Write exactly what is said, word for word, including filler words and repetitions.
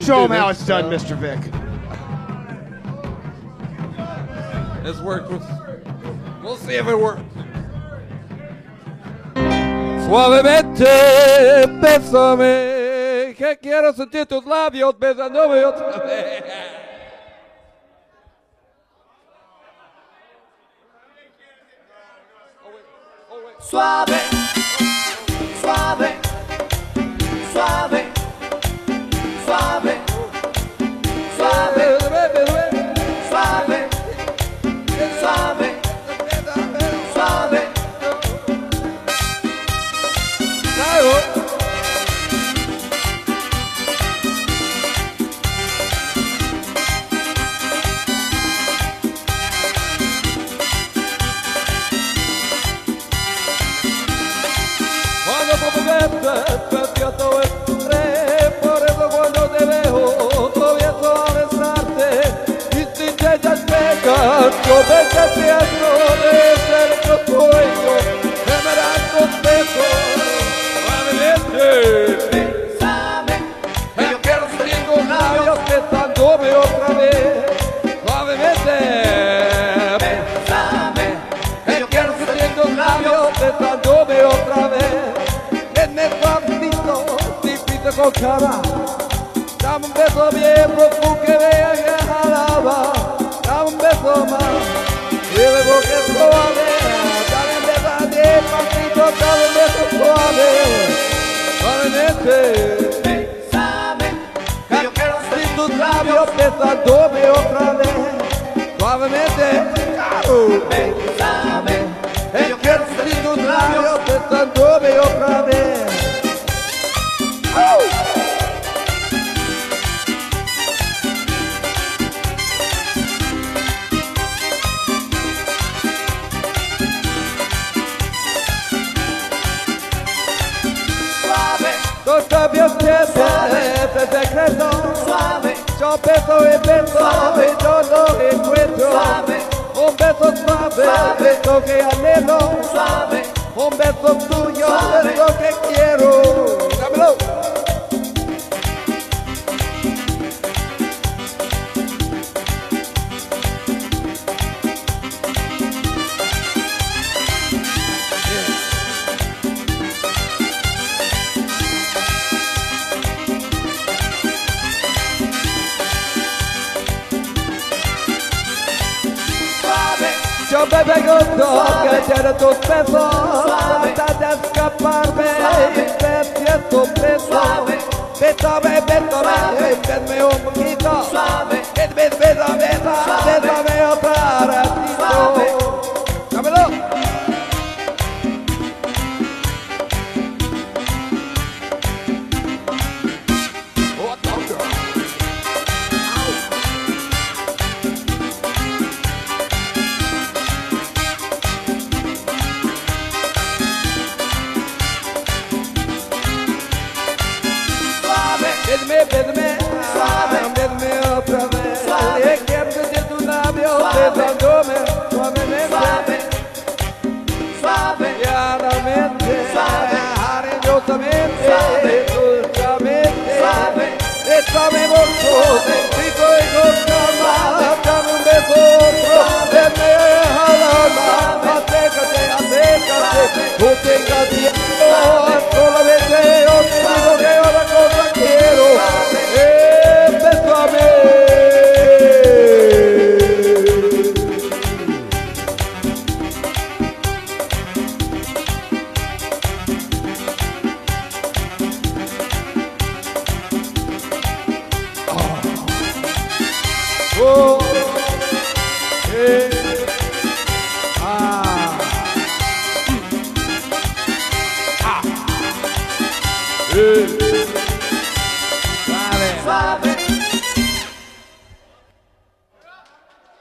Show him how it's done, Mister Vic. This worked. We'll see if it works. Suavemente, bésame, que quiero sentir tus labios besándome otra vez. Suave, suave, suave, suave, suave, suave, suave, suave. Despierto entré, por eso cuando te veo comienzo a besarte y sin ellas pegas yo me despierto de ser tu cuello que me das tus besos suavemente. Bésame, que yo quiero sentir tus labios besándome otra vez suavemente. bésame, Que yo quiero sentir tus labios besándome otra vez. Me papito, tipito con cara. Dame un beso bien profundo que vea que jalaba. Dame un beso más, y luego que suave. Dame un beso bien papito, dame un beso suave. Suavemente. bésame, Que yo quiero sentir tus labios besándome otra vez. Suavemente. Claro. bésame, Que yo quiero sentir tus labios besándome otra vez. Los labios tienes ese secreto. suave, Yo beso y beso Suave. y yo lo encuentro. Suave. Un beso suave, Suave. es lo que anhelo. suave, Un beso tuyo Suave. es lo que quiero. Dámelo. Yo me pregunto que tiene tus besos, trata de escaparme y me siento preso. Suave. Bésame, bésame, bésame un poquito. suave, Bésame, bésame, Suave. bésame otra ratito. Suave. Dámelo. Oh, doctor. Bésame, bésame, Suave. bésame otra vez. Suave. Y quiero sentir tus labios Suave. besándome suavemente. suave, suave, Llanamente, Suave. cariñosamente, Suave. dulcemente. Suave. Bésame mucho, rico y con calma. Dame un beso otro, denme al alma. Acércate, acércate, no tengas miedo. Solamente yo te digo que otra cosa quiero. Eh, bésame. Oh, eh, ah, ah, eh.